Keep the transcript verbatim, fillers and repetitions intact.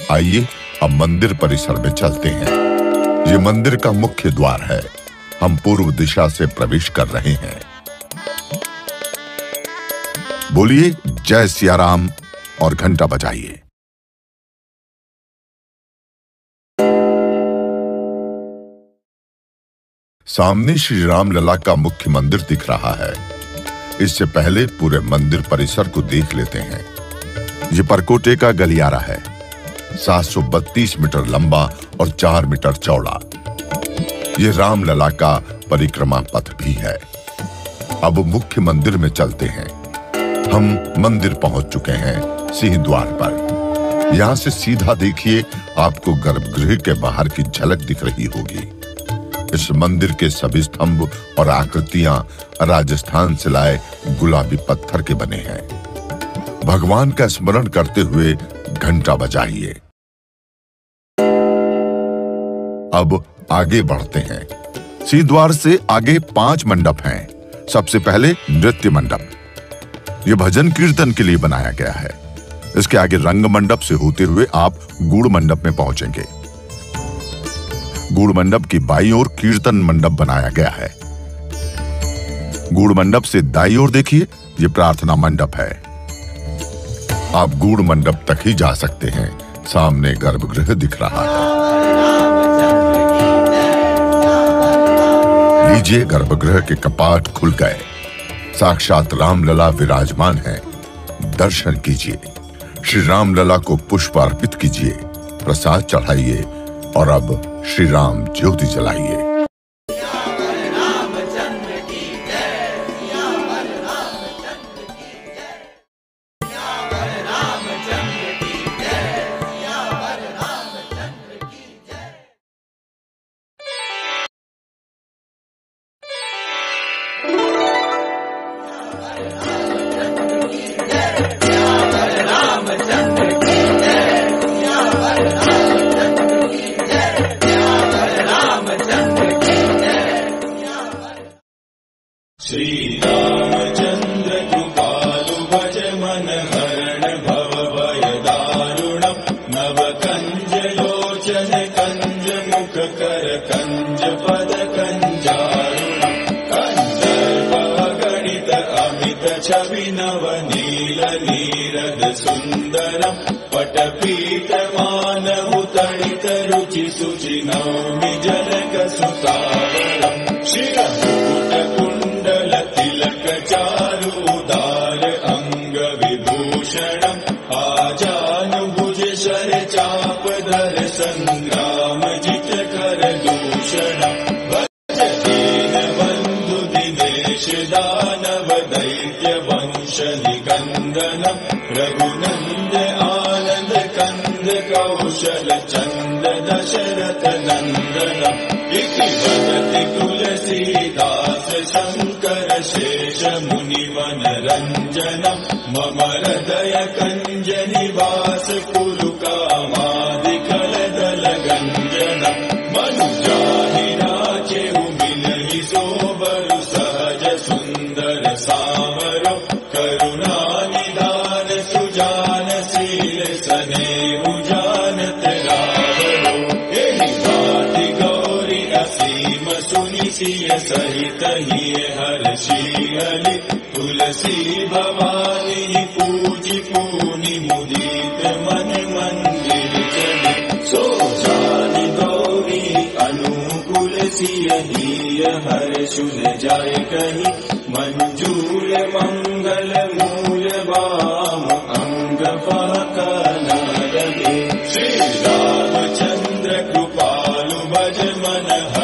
आइए अब मंदिर परिसर में चलते हैं। ये मंदिर का मुख्य द्वार है। हम पूर्व दिशा से प्रवेश कर रहे हैं। बोलिए जय सिया राम और घंटा बजाइए। सामने श्री राम लला का मुख्य मंदिर दिख रहा है। इससे पहले पूरे मंदिर परिसर को देख लेते हैं। ये परकोटे का गलियारा है, सात सौ बत्तीस मीटर लंबा और चार मीटर चौड़ा। ये रामलला का परिक्रमा पथ भी है। अब मुख्य मंदिर में चलते हैं। हम मंदिर पहुंच चुके हैं सिंह द्वार पर। यहां से सीधा देखिए, आपको गर्भगृह के बाहर की झलक दिख रही होगी। इस मंदिर के सभी स्तंभ और आकृतियां राजस्थान से लाए गुलाबी पत्थर के बने हैं। भगवान का स्मरण करते हुए घंटा बजाइए। अब आगे बढ़ते हैं। सिंह द्वार से आगे पांच मंडप हैं। सबसे पहले नृत्य मंडप। यह भजन कीर्तन के लिए बनाया गया है। इसके आगे रंग मंडप से होते हुए आप गूढ़ मंडप में पहुंचेंगे। गूढ़ मंडप की बाईं ओर कीर्तन मंडप बनाया गया है। गूढ़ मंडप से दाईं ओर देखिए, यह प्रार्थना मंडप है। आप गूढ़ मंडप तक ही जा सकते हैं। सामने गर्भगृह दिख रहा है। लीजिए, गर्भगृह के कपाट खुल गए। साक्षात रामलला विराजमान हैं। दर्शन कीजिए। श्री रामलला को पुष्प अर्पित कीजिए, प्रसाद चढ़ाइए और अब श्री राम ज्योति जलाइए। श्री रामचंद्र कृपालु भज मन हरण भव भय दारुणम् नव कंज लोचन कंज मुख कर कंज पद कंजारुणम् कंदर्प गणित अमित छवि नव नील नीरद सुंदरम् पटपीत मानव तड़ित रुचि सुचि नौमि जनक सुतावरम् शिरमुकुट कुंडल तिलक चारु उदार अंग विभूषणम् आजानुभुज शर चाप धर संग्राम जित कर दूषणम् भज दीन बंधु दिनेश दानव दैत्य वंश निकंदनम् रघुनंद आनंद कंद कौशल चंद दशरथ नंदनम् इति वदति तुलसीदास शंकर शेष मुनिवन रंजनम् मम हृदय कंज निवास कुरु कामादि कलदल गंजनम् मनुजाहि नाचेहु मिलहि सोबरु सहज सुंदर सावरो करुणा निधान सुजान शील सनेहु जानत रावरो एहि बाति गौरी असीम सुनि सिय सहित ही हर्षियलि तुलसी भवानी पूजि पूनि मुदित मन मंदिर चले सो जानि गौरी अनुकूल सिय ही हर्षुल जाय कहि मंजूर मंगल मूल वाम अंग फहकना लगे श्री रामचंद्र कृपालु भज मन